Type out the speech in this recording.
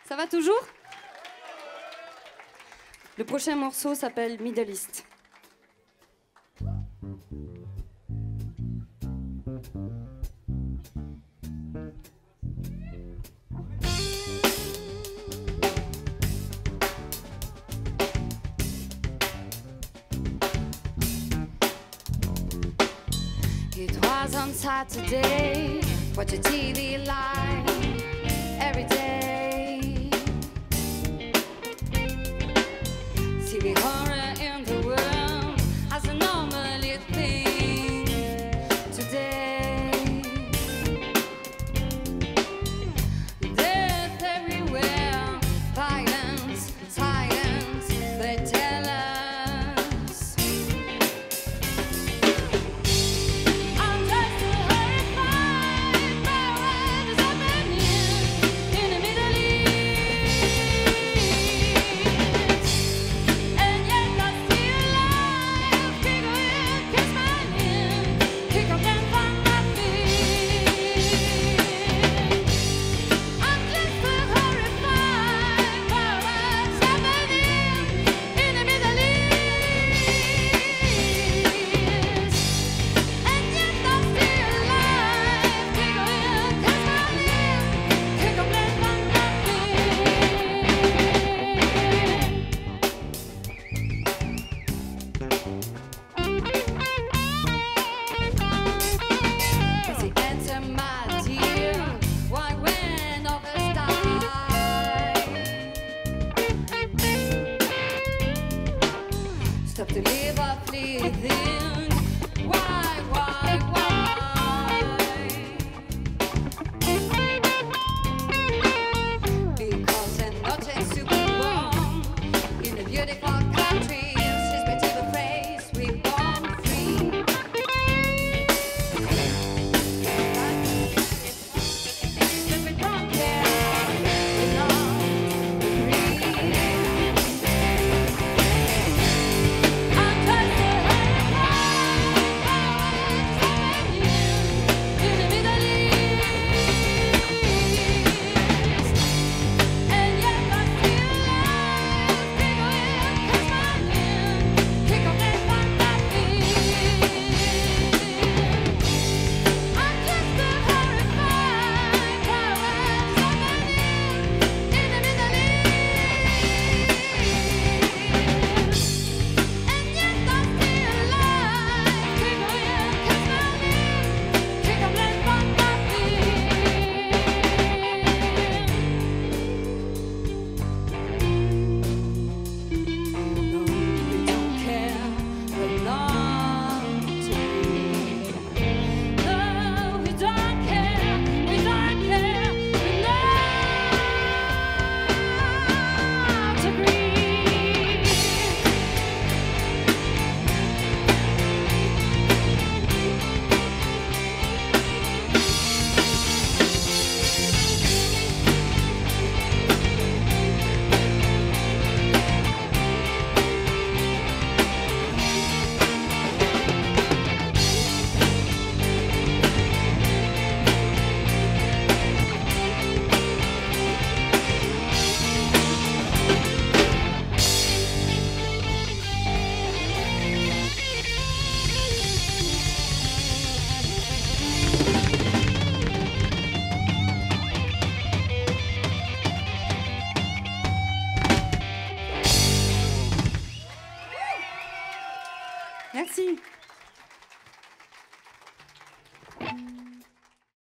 Ça va toujours? Le prochain morceau s'appelle Middle East. It was on Saturday, watch a TV live every day. See the horror in the world as a normal thing today. Death everywhere, violence, silence, they tell us. Stop to live or fleeting. Why? Because I'm not a super born in a beautiful country. She's been to the place we born free. But we don't care, we don't agree. Merci.